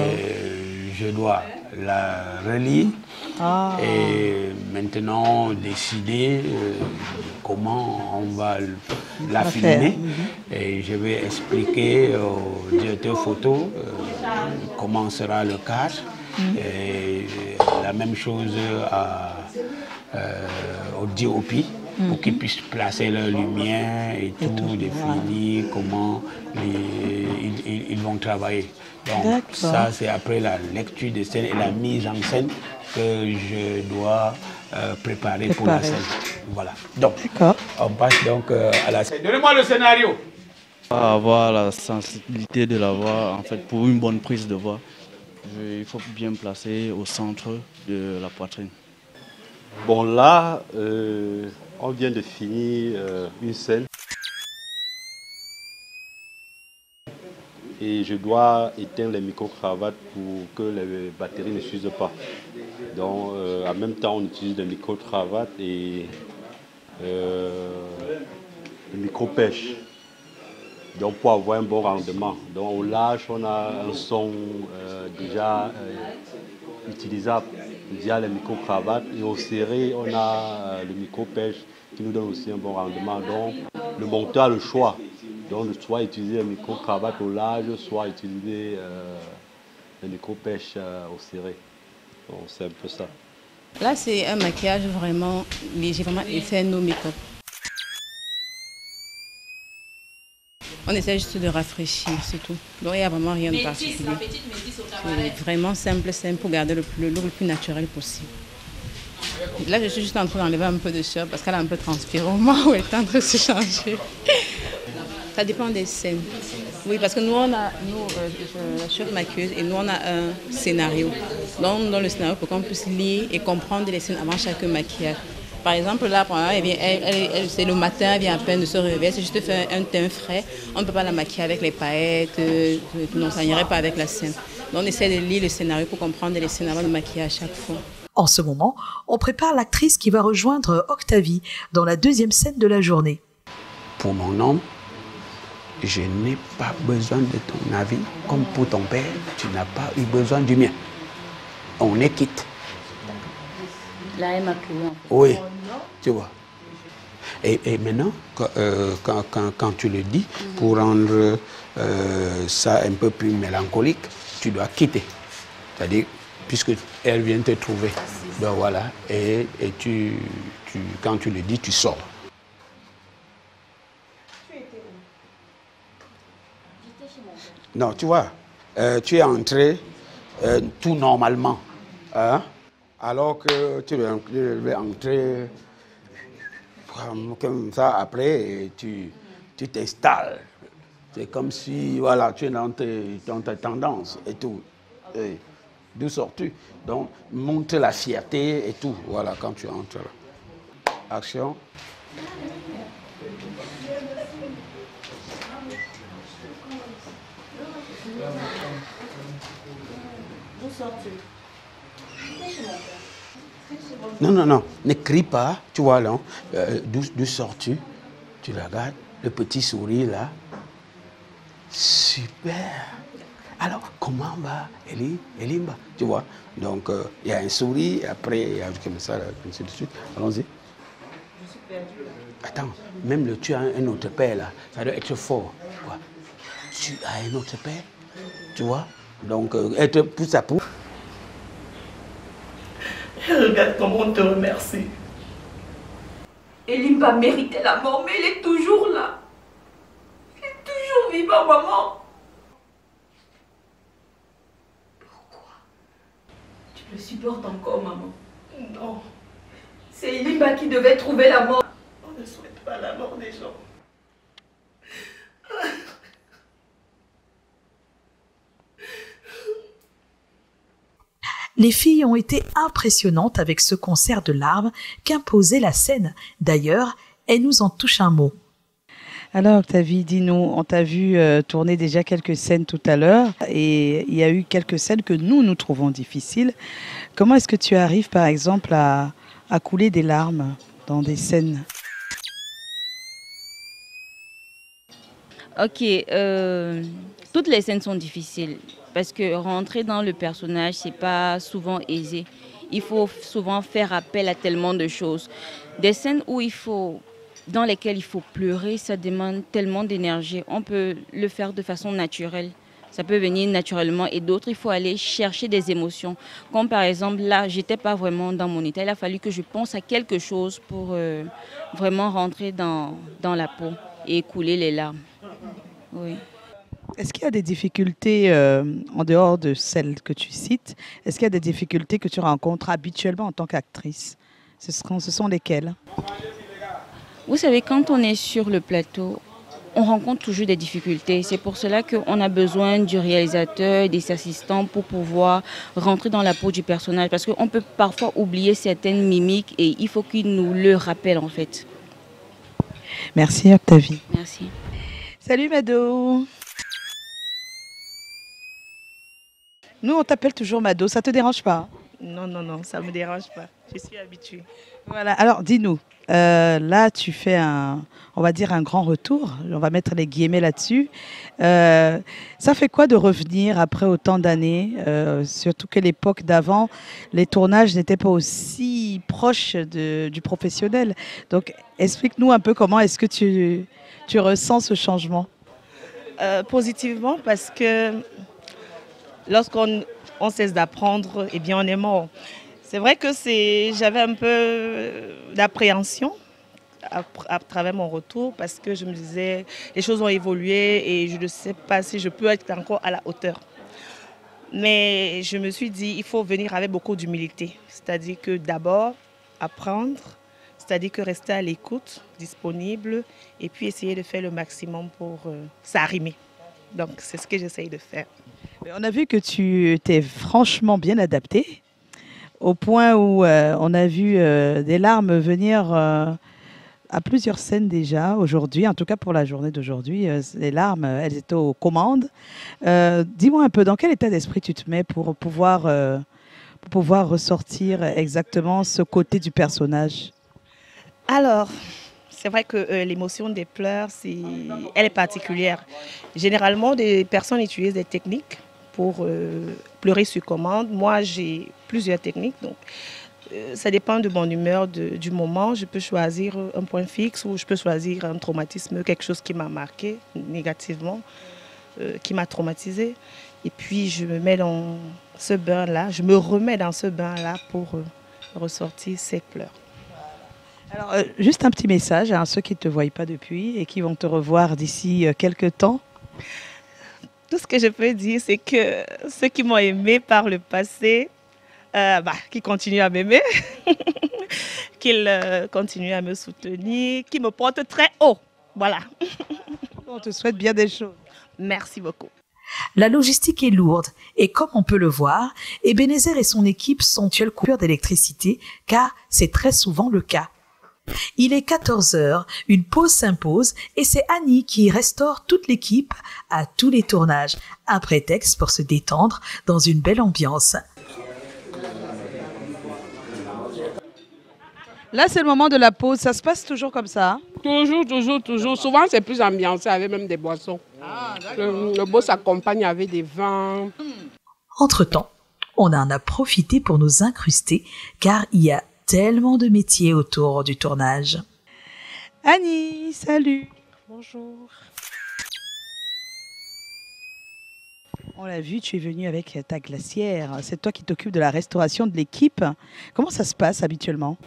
C: et je dois la relire ah. et maintenant décider euh, comment on va la filmer. Mm-hmm. Et je vais expliquer au directeur photo euh, comment sera le cadre. Mm-hmm. Et la même chose à, euh, au D O P. Mm-hmm. Pour qu'ils puissent placer leur lumière et, et tout, tout, définir ouais. comment les, ils, ils vont travailler. Donc ça, c'est après la lecture des scènes et la mise en scène que je dois euh, préparer, préparer pour la scène. Voilà. Donc, on passe donc euh, à la scène. Donnez-moi le scénario.
I: Avoir la sensibilité de la voix, en fait, pour une bonne prise de voix, je, il faut bien placer au centre de la poitrine.
J: Bon, là, euh, on vient de finir euh, une scène. Et je dois éteindre les micro-cravates pour que les batteries ne s'usent pas. Donc, euh, en même temps, on utilise des micro-cravates et euh, le micro-pêche. Donc, pour avoir un bon rendement. Donc, au large, on a un son euh, déjà euh, utilisable via les micro-cravates. Et au serré, on a euh, le micro-pêche qui nous donne aussi un bon rendement. Donc, le monteur a le choix. Donc, soit utiliser un micro-cravate au large, soit utiliser euh, un micro-pêche euh, au serré. Donc c'est un peu ça.
K: Là, c'est un maquillage vraiment léger, vraiment effet no make-up. On essaie juste de rafraîchir, c'est tout. Donc il n'y a vraiment rien de particulier. C'est vraiment simple, simple pour garder le, le look le plus naturel possible. Là, je suis juste en train d'enlever un peu de sueur parce qu'elle a un peu transpiré au moment où elle est en train de se changer. Ça dépend des scènes. Oui, parce que nous, on a, nous, euh, la chef maquilleuse, et nous, on a un scénario. Donc, dans le scénario, pour qu'on puisse lire et comprendre les scènes avant chaque maquillage. Par exemple, là, elle vient, elle, elle, elle, c'est le matin, elle vient à peine de se réveiller, c'est juste faire un teint frais. On ne peut pas la maquiller avec les paillettes, euh, non, ça n'irait pas avec la scène. Donc, on essaie de lire le scénario pour comprendre les scènes avant de maquiller à chaque fois.
B: En ce moment, on prépare l'actrice qui va rejoindre Octavie dans la deuxième scène de la journée.
C: Pour mon homme, je n'ai pas besoin de ton avis, comme pour ton père, tu n'as pas eu besoin du mien. On est quitte.
E: Là, elle m'a crié.
C: Oui, tu vois. Et, et maintenant, quand, euh, quand, quand, quand tu le dis, mm-hmm. pour rendre euh, ça un peu plus mélancolique, tu dois quitter. C'est-à-dire, puisque elle vient te trouver. Donc voilà, et, et tu, tu, quand tu le dis, tu sors. Non, tu vois, euh, tu es entré euh, tout normalement, hein, alors que tu devais entrer comme, comme ça après et tu tu t'installes. C'est comme si, voilà, tu es dans tes, dans tes tendances et tout. Et d'où sors-tu? Donc, montre la fierté et tout, voilà, quand tu entres là. Action.
A: D'où sors-tu?
C: Non, non, non, ne crie pas, tu vois là, euh, d'où sors-tu? Tu regardes, le petit sourire là. Super. Alors, comment va Eli, Elimba? Tu vois, donc il euh, y a un sourire, après il y a comme ça, ainsi de suite. Allons-y.
A: Je suis perdue là.
C: Attends, même le tu as un autre père là, ça doit être fort. Quoi. Tu as un autre père, tu vois, donc euh, être pouce à pouce.
A: Regarde comment on te remercie. Elimba méritait la mort, mais elle est toujours là. Elle est toujours vivante, maman. Pourquoi? Tu le supportes encore, maman? Non. C'est Elimba qui devait trouver la mort. On ne souhaite pas la mort des gens.
B: Les filles ont été impressionnantes avec ce concert de larmes qu'imposait la scène. D'ailleurs, elles nous en touchent un mot.
D: Alors Octavie, dis-nous, on t'a vu euh, tourner déjà quelques scènes tout à l'heure et il y a eu quelques scènes que nous, nous trouvons difficiles. Comment est-ce que tu arrives par exemple à, à couler des larmes dans des scènes?
E: Ok, euh, toutes les scènes sont difficiles. Parce que rentrer dans le personnage, c'est pas souvent aisé. Il faut souvent faire appel à tellement de choses. Des scènes où il faut, dans lesquelles il faut pleurer, ça demande tellement d'énergie. On peut le faire de façon naturelle. Ça peut venir naturellement. Et d'autres, il faut aller chercher des émotions. Comme par exemple, là, j'étais pas vraiment dans mon état. Il a fallu que je pense à quelque chose pour euh, vraiment rentrer dans, dans la peau et couler les larmes. Oui.
D: Est-ce qu'il y a des difficultés, euh, en dehors de celles que tu cites, est-ce qu'il y a des difficultés que tu rencontres habituellement en tant qu'actrice? Ce sont, ce sont lesquelles?
E: Vous savez, quand on est sur le plateau, on rencontre toujours des difficultés. C'est pour cela qu'on a besoin du réalisateur et des assistants pour pouvoir rentrer dans la peau du personnage. Parce qu'on peut parfois oublier certaines mimiques et il faut qu'ils nous le rappellent en fait.
D: Merci Octavie.
E: Merci.
D: Salut Mado. Nous, on t'appelle toujours Mado, ça te dérange pas?
L: Non, non, non, ça ne me dérange pas. Je suis habituée.
D: Voilà, alors dis-nous, euh, là tu fais un, on va dire un grand retour, on va mettre les guillemets là-dessus. Euh, ça fait quoi de revenir après autant d'années, euh, surtout que l'époque d'avant, les tournages n'étaient pas aussi proches de, du professionnel. Donc explique-nous un peu comment est-ce que tu, tu ressens ce changement?
L: euh, Positivement, parce que lorsqu'on on cesse d'apprendre, et bien on est mort. C'est vrai que j'avais un peu d'appréhension à, à travers mon retour parce que je me disais, les choses ont évolué et je ne sais pas si je peux être encore à la hauteur. Mais je me suis dit, il faut venir avec beaucoup d'humilité. C'est-à-dire que d'abord, apprendre, c'est-à-dire que rester à l'écoute, disponible, et puis essayer de faire le maximum pour euh, s'arrimer. Donc, c'est ce que j'essaye de faire.
D: On a vu que tu t'es franchement bien adapté, au point où euh, on a vu euh, des larmes venir euh, à plusieurs scènes déjà aujourd'hui, en tout cas pour la journée d'aujourd'hui. Euh, les larmes, elles étaient aux commandes. Euh, dis-moi un peu, dans quel état d'esprit tu te mets pour pouvoir, euh, pour pouvoir ressortir exactement ce côté du personnage?
L: Alors, c'est vrai que euh, l'émotion des pleurs, c'est, elle est particulière. Généralement, des personnes utilisent des techniques pour euh, pleurer sur commande. Moi, j'ai plusieurs techniques. Donc, euh, ça dépend de mon humeur, de, du moment. Je peux choisir un point fixe ou je peux choisir un traumatisme, quelque chose qui m'a marqué négativement, euh, qui m'a traumatisé. Et puis, je me mets dans ce bain-là, je me remets dans ce bain-là pour euh, ressortir ces pleurs.
D: Alors, euh, juste un petit message à ceux qui ne te voient pas depuis et qui vont te revoir d'ici euh, quelques temps.
L: Tout ce que je peux dire, c'est que ceux qui m'ont aimé par le passé, euh, bah, qui continuent à m'aimer, qu'ils euh, continuent à me soutenir, qui me portent très haut. Voilà.
D: On te souhaite bien des choses.
L: Merci beaucoup.
B: La logistique est lourde et comme on peut le voir, Ebenezer et son équipe sont tués coupure d'électricité car c'est très souvent le cas. Il est quatorze heures, une pause s'impose et c'est Annie qui restaure toute l'équipe à tous les tournages. Un prétexte pour se détendre dans une belle ambiance.
D: Là, c'est le moment de la pause. Ça se passe toujours comme ça, hein?
M: Toujours, toujours, toujours. Souvent, c'est plus ambiancé avec même des boissons. Ah, le, le boss s'accompagne avec des vins.
B: Entre-temps, on en a profité pour nous incruster car il y a tellement de métiers autour du tournage.
D: Annie, salut.
M: Bonjour.
D: On l'a vu, tu es venue avec ta glacière. C'est toi qui t'occupes de la restauration de l'équipe. Comment ça se passe habituellement?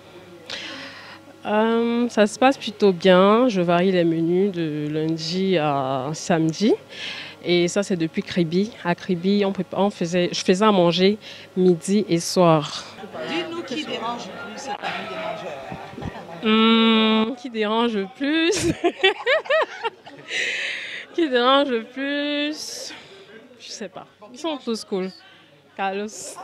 M: euh, Ça se passe plutôt bien. Je varie les menus de lundi à samedi. Et ça, c'est depuis Kribi. À Kribi, on, on faisait, je faisais à manger midi et soir.
D: Dis-nous qui dérange le plus parmi les mangeurs.
M: Hum, qui dérange le plus Qui dérange le plus Je sais pas. Ils sont tous cool. Carlos.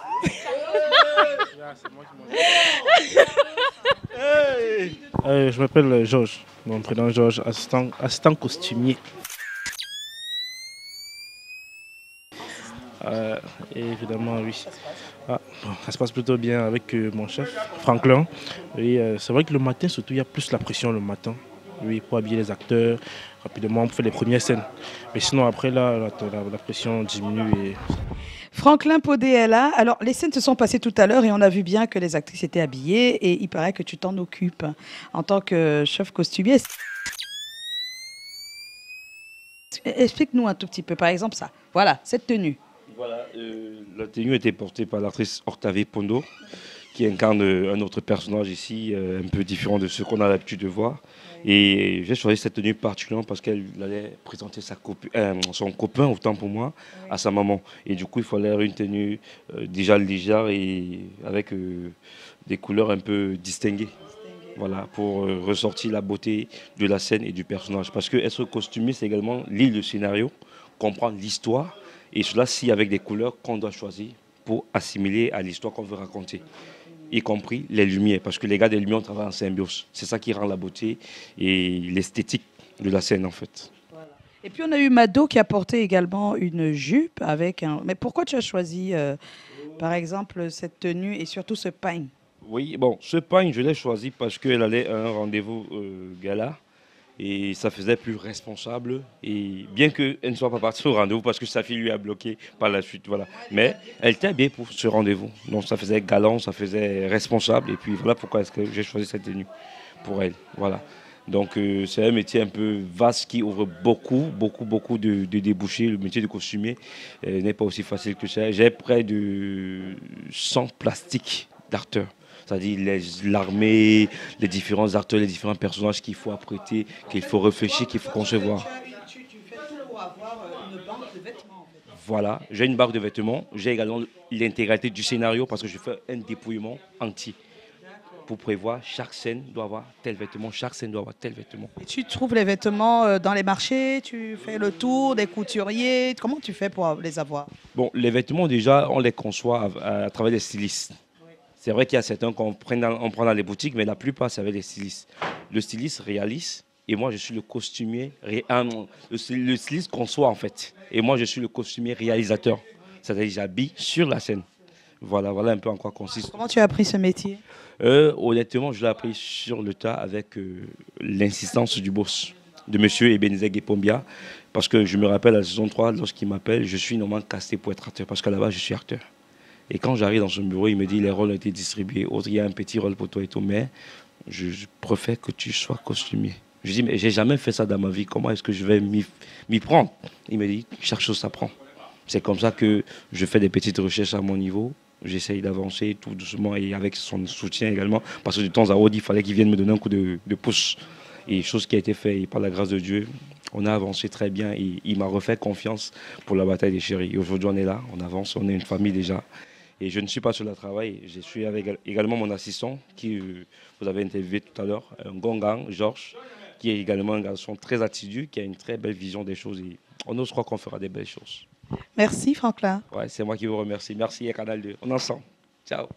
N: euh, je m'appelle Georges. Mon prénom Georges, assistant, assistant costumier. Euh, et évidemment, oui. Ah, bon, ça se passe plutôt bien avec euh, mon chef, Franklin. Et euh, c'est vrai que le matin, surtout, il y a plus la pression le matin. Oui, pour habiller les acteurs, rapidement, on fait les premières scènes. Mais sinon, après, là, la, la, la pression diminue. Et...
D: Franklin Podé est là. Alors, les scènes se sont passées tout à l'heure et on a vu bien que les actrices étaient habillées et il paraît que tu t'en occupes en tant que chef costumier. Explique-nous un tout petit peu, par exemple, ça. Voilà, cette tenue.
O: Voilà, euh, la tenue était portée par l'actrice Octavie Pondo, qui incarne un autre personnage ici, euh, un peu différent de ce qu'on a l'habitude de voir. Et j'ai choisi cette tenue particulièrement parce qu'elle allait présenter sa copu- euh, son copain, autant pour moi, à sa maman. Et du coup, il fallait une tenue euh, déjà légère et avec euh, des couleurs un peu distinguées. Voilà, pour euh, ressortir la beauté de la scène et du personnage. Parce que être costumier, c'est également lire le scénario, comprendre l'histoire. Et cela, si avec des couleurs qu'on doit choisir pour assimiler à l'histoire qu'on veut raconter, y compris les lumières, parce que les gars des lumières, on travaille en symbiose. C'est ça qui rend la beauté et l'esthétique de la scène, en fait.
D: Voilà. Et puis, on a eu Mado qui a porté également une jupe avec un... Mais pourquoi tu as choisi, euh, par exemple, cette tenue et surtout ce pagne?
O: Oui, bon, ce pagne, je l'ai choisi parce qu'elle allait à un rendez-vous euh, gala. Et ça faisait plus responsable. Et bien qu'elle ne soit pas partie au rendez-vous parce que sa fille lui a bloqué par la suite. Voilà. Mais elle était bien pour ce rendez-vous. Donc ça faisait galant, ça faisait responsable. Et puis voilà pourquoi est-ce que j'ai choisi cette tenue pour elle. Voilà. Donc euh, c'est un métier un peu vaste qui ouvre beaucoup, beaucoup, beaucoup de, de débouchés. Le métier de costumier euh, n'est pas aussi facile que ça. J'ai près de cent plastiques d'acteurs. C'est-à-dire l'armée, les différents acteurs, les différents personnages qu'il faut apprêter, qu'il faut réfléchir, qu'il faut concevoir.
D: Tu, tu fais tout pour avoir une banque de vêtements en fait.
O: Voilà, j'ai une barre de vêtements. J'ai également l'intégralité du scénario parce que je fais un dépouillement entier. Pour prévoir, chaque scène doit avoir tel vêtement, chaque scène doit avoir tel vêtement.
D: Et tu trouves les vêtements dans les marchés, tu fais le tour des couturiers, comment tu fais pour les avoir?
O: Bon, les vêtements déjà, on les conçoit à, à travers des stylistes. Oui. C'est vrai qu'il y a certains qu'on prend, on prend dans les boutiques, mais la plupart, c'est avec des stylistes. Le styliste réalise et moi, je suis le costumier, ré, ah non, le, le styliste conçoit en fait. Et moi, je suis le costumier réalisateur. C'est-à-dire j'habille sur la scène. Voilà, voilà un peu en quoi consiste.
D: Comment tu as appris ce métier?
O: euh, Honnêtement, je l'ai appris sur le tas avec euh, l'insistance du boss, de monsieur Ebenezer Gepombia. Parce que je me rappelle à la saison trois, lorsqu'il m'appelle, je suis normalement casté pour être acteur. Parce qu'à la base, je suis acteur. Et quand j'arrive dans son bureau, il me dit les rôles ont été distribués. Autre, il y a un petit rôle pour toi et tout, mais je, je préfère que tu sois costumier. Je dis, mais j'ai jamais fait ça dans ma vie. Comment est-ce que je vais m'y prendre? Il me dit, chaque chose s'apprend. C'est comme ça que je fais des petites recherches à mon niveau. J'essaye d'avancer tout doucement et avec son soutien également. Parce que de temps à autre, il fallait qu'il vienne me donner un coup de, de pouce. Et chose qui a été faite, et par la grâce de Dieu, on a avancé très bien. Et il m'a refait confiance pour la bataille des chéris. Et aujourd'hui, on est là, on avance, on est une famille déjà. Et je ne suis pas seul à travailler. Je suis avec également mon assistant, qui euh, vous avez interviewé tout à l'heure, un Gongang, Georges, qui est également un garçon très assidu, qui a une très belle vision des choses. Et on ose croire qu'on fera des belles choses.
D: Merci Franklin.
O: Ouais, c'est moi qui vous remercie. Merci à Canal deux. On est ensemble. Ciao.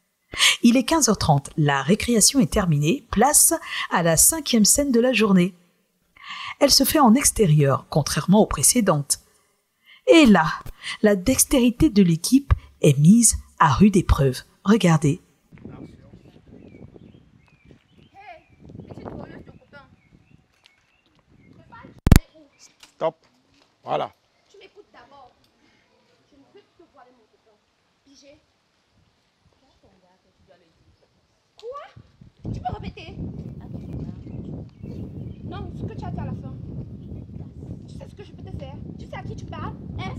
B: Il est quinze heures trente. La récréation est terminée. Place à la cinquième scène de la journée. Elle se fait en extérieur, contrairement aux précédentes. Et là, la dextérité de l'équipe est mise à rude épreuve. Regardez.
C: Stop. Voilà.
A: Quoi? Tu peux répéter? Non, ce que tu as dit à la fin. Tu sais ce que je peux te faire? Tu sais à qui tu parles? Hein?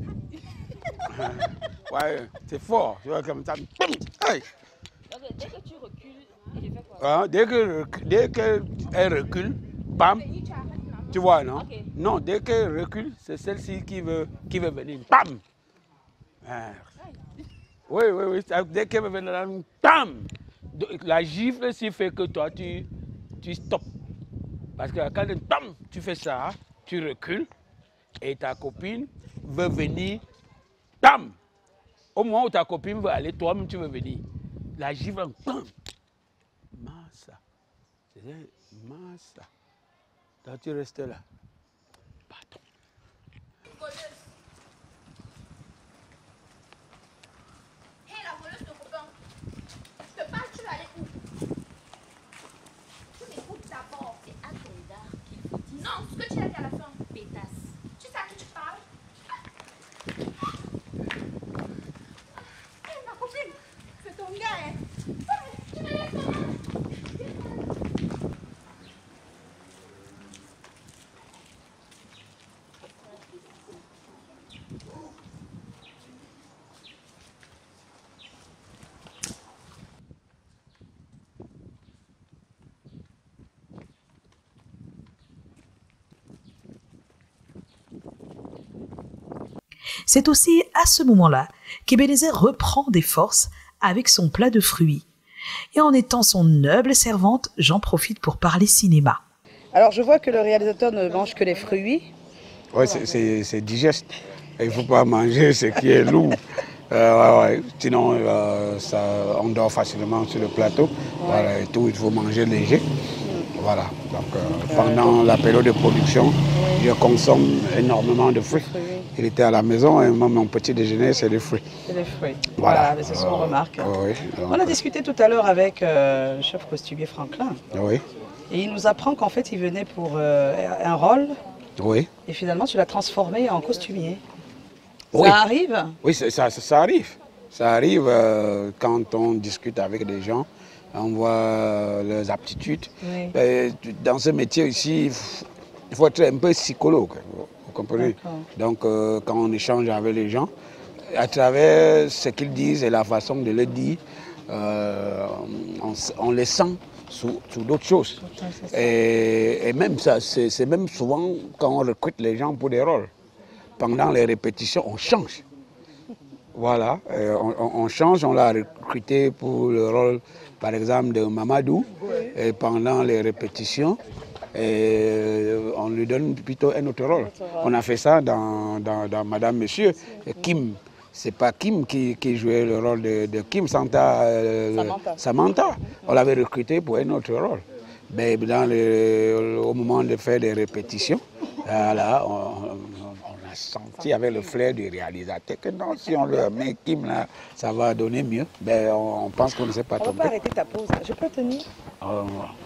C: Ouais, c'est fort. Tu vois comme ça. Hey.
E: Okay, dès que tu recules, il fait quoi?
C: Ah, dès que dès qu'elle recule, bam. Tu vois, non? Okay. Non, dès qu'elle recule, c'est celle-ci qui veut, qui veut venir. Bam! Ah. Oui, oui, oui. Dès qu'elle veut venir, bam! La gifle, s'il fait que toi, tu, tu stoppes. Parce que quand bam, tu fais ça, tu recules et ta copine veut venir, bam! Au moment où ta copine veut aller, toi-même, tu veux venir. La gifle, bam! Massa. C'est massa. Donc tu restes là. Pardon.
A: Hé, hey, la voleuse de copain. Je te parle, tu vas aller où? Tu m'écoutes d'abord. C'est à Tenda qu'il faut dire. Non, ce que tu as dit à la fin. Pétasse. Tu sais à qui tu parles? Hé, hey, ma copine. C'est ton gars, hein. Tu me laisses comment?
B: C'est aussi à ce moment-là qu'Ebenezer reprend des forces avec son plat de fruits. Et en étant son humble servante, j'en profite pour parler cinéma.
D: Alors je vois que le réalisateur ne mange que les fruits.
C: Oui, c'est digeste. Il ne faut pas manger ce qui est lourd. Euh, ouais, ouais. Sinon, euh, ça, on dort facilement sur le plateau. Ouais. Voilà, et tout, il faut manger léger. Mmh. Voilà. Donc, euh, pendant la période de production, oui. je consomme énormément de fruits. fruits. Il était à la maison et moi, mon petit déjeuner, c'est des fruits.
D: C'est des fruits.
C: Voilà,
D: voilà c'est ce qu'on euh, remarque.
C: Oui, donc,
D: on a discuté tout à l'heure avec euh, le chef costumier Franklin.
C: Oui.
D: Et il nous apprend qu'en fait, il venait pour euh, un rôle.
C: Oui.
D: Et finalement, tu l'as transformé en costumier.
C: Oui.
D: Ça arrive?
C: Oui, ça, ça, ça arrive. Ça arrive euh, quand on discute avec des gens on voit leurs aptitudes.
D: Oui.
C: Euh, Dans ce métier ici, il faut être un peu psychologue, vous comprenez? Donc euh, quand on échange avec les gens, à travers ce qu'ils disent et la façon de le dire, euh, on, on les sent sous, sous d'autres choses. Et, et même ça, c'est même souvent quand on recrute les gens pour des rôles. Pendant les répétitions, on change. Voilà, on, on change, on l'a recruté pour le rôle, par exemple, de Mamadou. Et pendant les répétitions, et on lui donne plutôt un autre rôle. On a fait ça dans, dans, dans Madame Monsieur. Kim, c'est pas Kim qui, qui jouait le rôle de, de Kim, Santa, euh, Samantha. Samantha. On l'avait recruté pour un autre rôle. Mais dans le, au moment de faire des répétitions, voilà, on, on a senti avec le flair du réalisateur que non, si on le met Kim là, ça va donner mieux. Ben, on, on pense qu'on ne sait pas
D: tomber. On va pas arrêter ta pause. Je peux tenir?
C: Oh.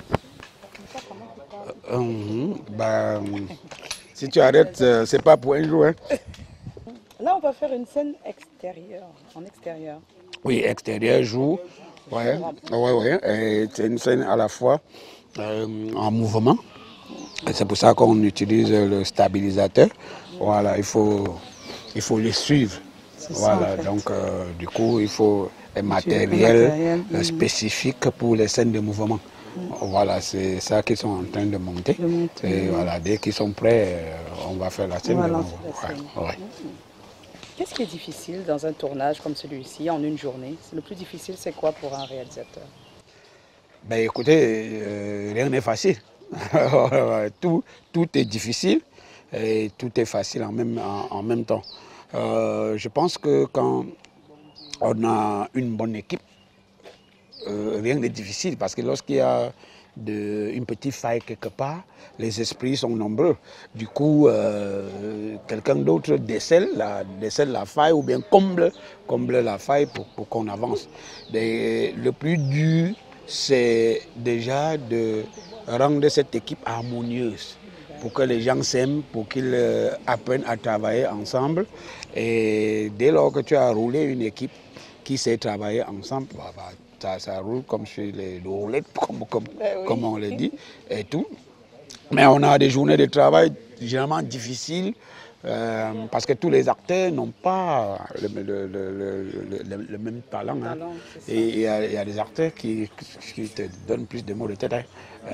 C: Euh, euh, ben, si tu arrêtes, euh, c'est pas pour un jour. Hein.
D: Là, on va faire une scène extérieure, en extérieur.
C: Oui, extérieur, jour. Ouais, ouais, ouais. C'est une scène à la fois euh, en mouvement. C'est pour ça qu'on utilise le stabilisateur. Voilà, il faut, il faut les suivre. Voilà, ça, en fait. Donc euh, du coup, il faut un matériel, matériel spécifique pour les scènes de mouvement. Voilà, c'est ça qu'ils sont en train de monter. De monter et oui. Voilà, dès qu'ils sont prêts, on va faire la scène.
D: Voilà,
C: de mouvement. Ouais, ouais.
D: Qu'est-ce qui est difficile dans un tournage comme celui-ci, en une journée? Le plus difficile, c'est quoi pour un réalisateur?
C: Ben écoutez, euh, rien n'est facile. tout, tout est difficile et tout est facile en même, en, en même temps. Euh, je pense que quand on a une bonne équipe, Euh, rien n'est difficile parce que lorsqu'il y a de, une petite faille quelque part, les esprits sont nombreux. Du coup, euh, quelqu'un d'autre décèle la, décèle la faille ou bien comble, comble la faille pour, pour qu'on avance. Et le plus dur, c'est déjà de rendre cette équipe harmonieuse pour que les gens s'aiment, pour qu'ils euh, apprennent à travailler ensemble. Et dès lors que tu as roulé une équipe qui sait travailler ensemble, bah, bah, Ça, ça roule comme sur les roulettes, comme, comme, ben oui. comme on le dit, et tout. Mais on a des journées de travail généralement difficiles, euh, parce que tous les acteurs n'ont pas le, le, le, le, le même talent. Hein. talent et il y, y a des acteurs qui, qui te donnent plus de mots de tête. Hein.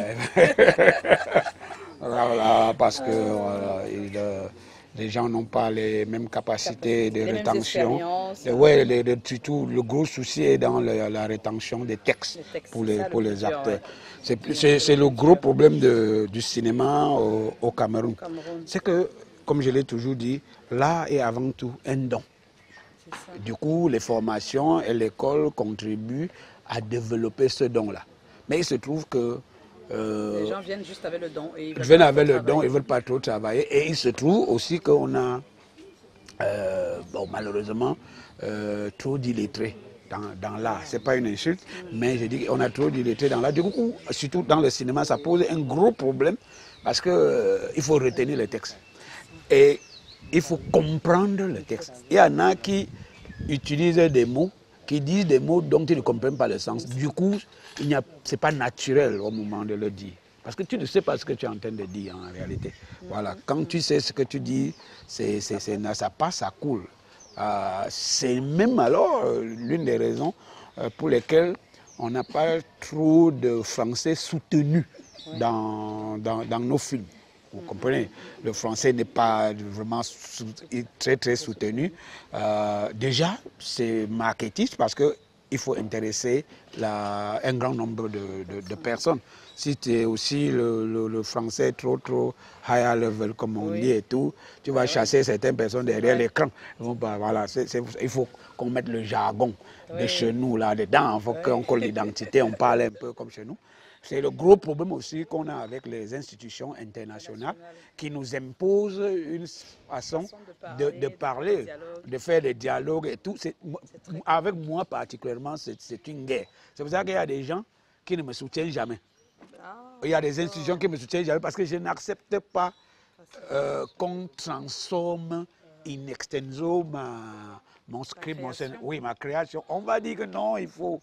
C: Voilà, parce que voilà, il, euh, les gens n'ont pas les mêmes capacités de les rétention. Ouais, les, les, surtout, le gros souci est dans le, la rétention des textes, les textes pour les, ça, pour les acteurs. Ouais. C'est le gros problème de, du cinéma au, au Cameroun. Cameroun. C'est que, comme je l'ai toujours dit, l'art est avant tout un don. Du coup, les formations et l'école contribuent à développer ce don-là. Mais il se trouve que
D: Euh, les gens viennent juste avec le don. Et ils
C: viennent avec le don, ils ne veulent pas trop travailler. Et il se trouve aussi qu'on a, euh, bon, malheureusement, euh, trop d'illettrés dans, dans l'art. Ce n'est pas une insulte, mmh. mais je dis qu'on a trop d'illettrés dans l'art. Du coup, surtout dans le cinéma, ça pose un gros problème parce qu'il euh, faut retenir le texte. Et il faut comprendre le texte. Il y en a qui utilisent des mots, qui disent des mots dont ils ne comprennent pas le sens. Du coup, ce n'est pas naturel au moment de le dire. Parce que tu ne sais pas ce que tu es en train de dire en réalité. Voilà. Quand tu sais ce que tu dis, c'est, c'est, c'est, ça passe, ça coule. Euh, c'est même alors l'une des raisons pour lesquelles on n'a pas trop de français soutenu dans, dans, dans nos films. Vous comprenez? Le français n'est pas vraiment très très soutenu. Euh, déjà, c'est marketiste parce qu'il faut intéresser la, un grand nombre de, de, de personnes. Si tu es aussi le, le, le français trop trop high level, comme on oui. dit et tout, tu vas chasser certaines personnes derrière oui. l'écran. Bah, voilà, c'est, c'est, il faut qu'on mette le jargon oui. de chez nous là-dedans. Il faut oui. qu'on colle l'identité, on parle un peu comme chez nous. C'est le gros problème aussi qu'on a avec les institutions internationales qui nous imposent une façon de parler, de, de, parler, de, de faire des dialogues et tout. Avec moi particulièrement, c'est une guerre. C'est pour ça qu'il y a des gens qui ne me soutiennent jamais. Il y a des institutions qui ne me soutiennent jamais parce que je n'accepte pas euh, qu'on transforme in extenso ma, mon script, mon scén- oui, ma création. On va dire que non, il faut...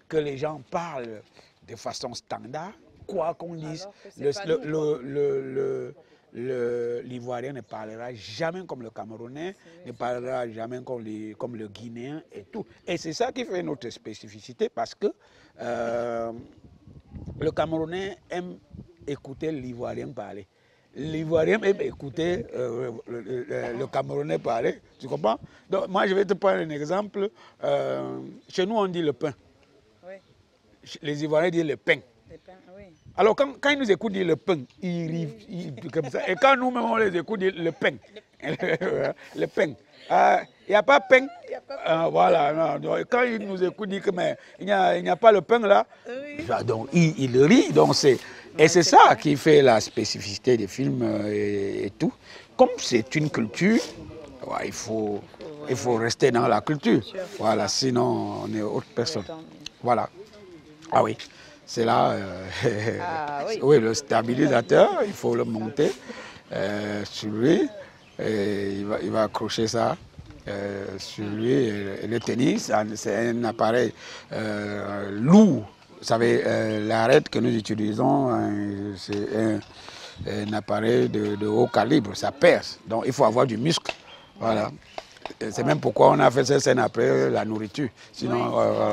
C: que les gens parlent de façon standard, quoi qu'on dise, le, le, le, le, le, le, l'Ivoirien ne parlera jamais comme le Camerounais, ne parlera jamais comme, les, comme le Guinéen et tout. Et c'est ça qui fait notre spécificité parce que euh, le Camerounais aime écouter l'Ivoirien parler. L'Ivoirien aime écouter euh, le, le, le Camerounais parler, tu comprends? Donc moi je vais te prendre un exemple. Euh, chez nous on dit le pain. Oui. Les Ivoiriens disent le pain. Le pain, oui. Alors quand, quand ils nous écoutent dire le pain, ils rient ils, comme ça. Et quand nous-mêmes on les écoute dire le pain. Le pain. Il euh, n'y a pas pain. Euh, voilà. Non, donc, quand ils nous écoutent dire que mais il n'y a, a pas le pain là, oui. Donc ils, ils rient. Donc c'est Et c'est ça qui fait la spécificité des films et, et tout. Comme c'est une culture, ouais, il, faut, il faut rester dans la culture. Voilà, sinon on est autre personne. Voilà. Ah oui, c'est là, euh, ah, oui. Oui, le stabilisateur, il faut le monter euh, sur lui. Et il, va, il va accrocher ça euh, sur lui. Et le tennis, c'est un appareil euh, lourd. Vous savez, euh, l'arête que nous utilisons, euh, c'est un, un appareil de, de haut calibre, ça perce. Donc il faut avoir du muscle. Voilà. C'est même pourquoi on a fait cette scène après la nourriture. Sinon, oui. euh,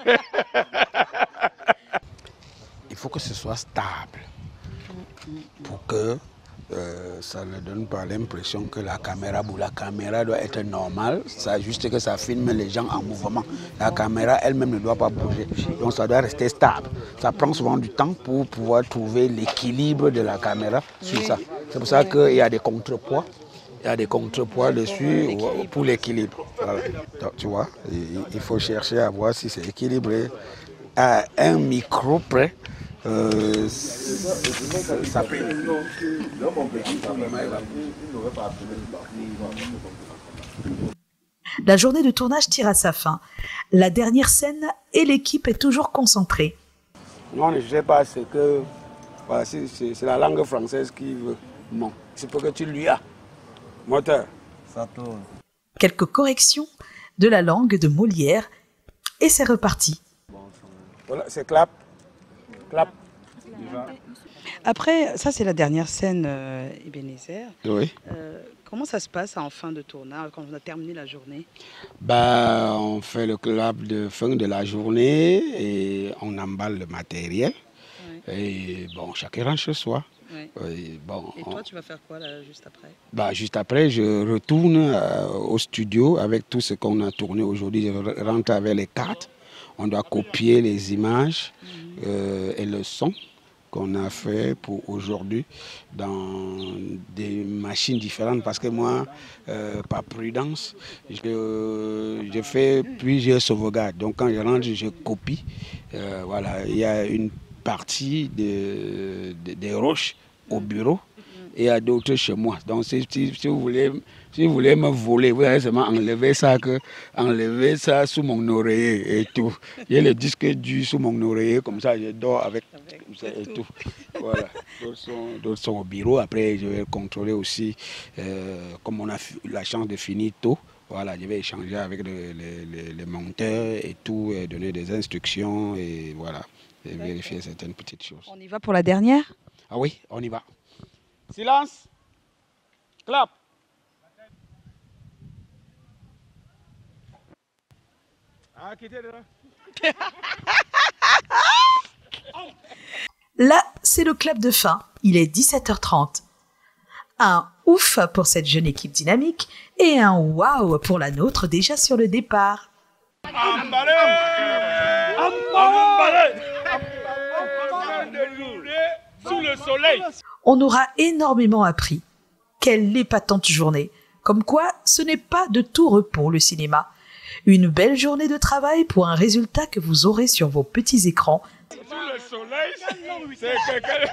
C: il faut que ce soit stable pour que euh, ça ne donne pas l'impression que la caméra, ou la caméra doit être normale. C'est juste que ça filme les gens en mouvement. La caméra elle-même ne doit pas bouger. Donc ça doit rester stable. Ça prend souvent du temps pour pouvoir trouver l'équilibre de la caméra sur ça. C'est pour ça qu'il y a des contrepoids. Il y a des contrepoids dessus pour l'équilibre. Voilà. Donc, tu vois, il faut chercher à voir si c'est équilibré. À un micro près, euh, ça peut...
B: La journée de tournage tire à sa fin. La dernière scène et l'équipe est toujours concentrée.
C: Non, je ne sais pas, c'est que voilà, c'est la langue française qui veut. Bon, c'est pour que tu lui as. Moteur. Ça tourne.
B: Quelques corrections de la langue de Molière et c'est reparti.
C: Voilà, c'est clap. Clap.
D: Après, ça c'est la dernière scène, euh, Ebenezer.
C: Oui.
D: Euh, comment ça se passe en fin de tournage, quand on a terminé la journée?
C: Bah, on fait le clap de fin de la journée et on emballe le matériel. Oui. Et bon, chacun rentre chez soi.
D: Oui.
C: Et, bon,
D: et toi,
C: on...
D: tu vas faire quoi là, juste après?
C: Bah, juste après, je retourne euh, au studio avec tout ce qu'on a tourné aujourd'hui. Je rentre avec les cartes. On doit copier les images euh, et le son qu'on a fait pour aujourd'hui dans des machines différentes. Parce que moi, euh, par prudence, je, je fais plusieurs sauvegardes. Donc quand je rentre, je copie. Euh, voilà, il y a une partie de, de, des roches au bureau et il y a d'autres chez moi. Donc si, si, si, vous voulez, si vous voulez me voler, vous allez seulement enlever ça, que, enlever ça sous mon oreiller et tout. Il y a le disque dur sous mon oreiller, comme ça je dors avec, avec ça et tout. Voilà. D'autres sont, sont au bureau. Après je vais contrôler aussi, euh, comme on a la chance de finir tôt. Voilà, je vais échanger avec les, les, les monteurs et tout, et donner des instructions et voilà, et vérifier certaines petites choses.
D: On y va pour la dernière?
C: Ah oui, on y va. Silence. Clap.
B: Ah, quittez là. Là, c'est le clap de fin. Il est dix-sept heures trente. Un ouf pour cette jeune équipe dynamique et un waouh pour la nôtre déjà sur le départ.
P: Emballé, emballé, sous le soleil.
B: On aura énormément appris. Quelle épatante journée. Comme quoi, ce n'est pas de tout repos le cinéma. Une belle journée de travail pour un résultat que vous aurez sur vos petits écrans.
P: Sous le soleil, c'est quelqu'un...